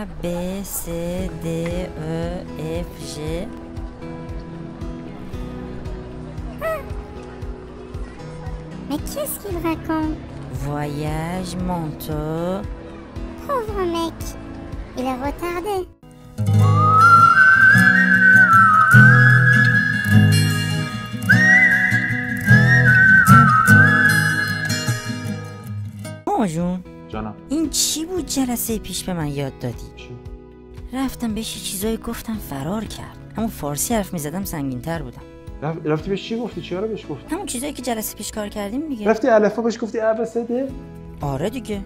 B C D E F G. Mais qu'est-ce qu'il raconte? Voyage, manteau. Pauvre mec, il est retardé. ماما جون، جانم. این چی بود جلسه پیش به من یاد دادی؟ چی؟ رفتم بهش یه چیزایی گفتم فرار کرد. همون فارسی حرف میزدم سنگین‌تر بودم. رفتی بهش چی گفتی؟ چی رو بهش گفتی؟ همون چیزایی که جلسه پیش کار کردیم دیگه. رفتی الفا بهش گفتی ابسده؟ آره دیگه.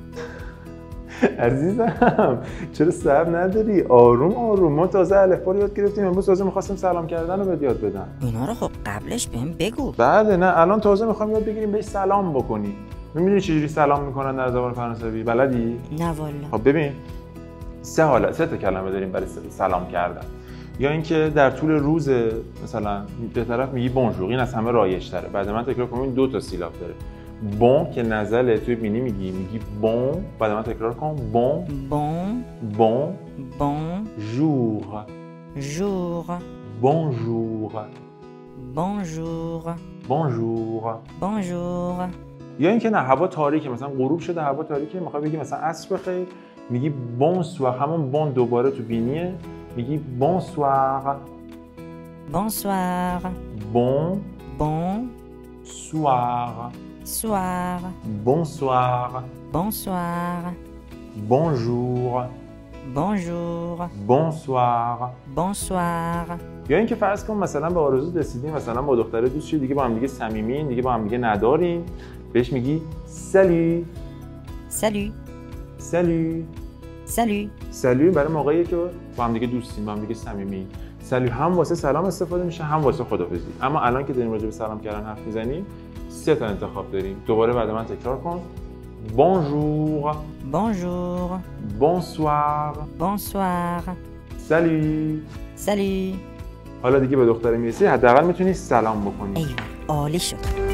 عزیزم چرا صبر نداری؟ آروم آروم. ما تازه الفا رو یاد گرفتیم، امروز تازه می‌خواستیم سلام کردن رو بهت یاد بدم. اینا رو خب قبلش بهم بگو. بله نه الان تازه می‌خوام یاد بگیریم بهش سلام بکنی. می‌دونی چجوری سلام می‌کنن در زبان فرانسوی؟ بلدی؟ نه والا. خب ببین سه تا کلمه داریم برای سلام کردن. یا اینکه در طول روز مثلا به طرف میگی بونژور، این از همه رایج‌تره. بعد من تکرار کنم این 2 تا سیلاب داره. بون که نزله توی بینی میگی بون، بعد من تکرار کنم بون بون بون بون جور جور بونژور بونژور بونژور. بونژور. یا اینکه نه هوا تاریکه، مثلا غروب شده هوا تاریکه، میخوای بگی مثلا عصر بخیر، میگی بونسوار. همون بون دوباره تو بینیه، میگی بونسوار بونسوار بون بون سوار soir bonsoir bonsoir bonjour bonjour bonsoir bonsoir. یا اینکه فرض کن مثلا به آرزو رسیدین، مثلا با دختره دوست شدی، دیگه با هم دیگه صمیمین، دیگه با هم دیگه ندارین، بهش میگی salut salut salut salut. salut برای موقعی که با هم دیگه دوستین، با هم دیگه صمیمین. salut هم واسه سلام استفاده میشه، هم واسه خداحافظی. اما الان که داریم راجع به سلام کردن حرف میزنیم 3 تا انتخاب داریم. دوباره بعد من تکرار کن. bonjour bonjour bonsoir bonsoir salut salut. حالا دیگه به دختره میرسی، حداقل میتونی سلام بکنی. ایوه عالی شد.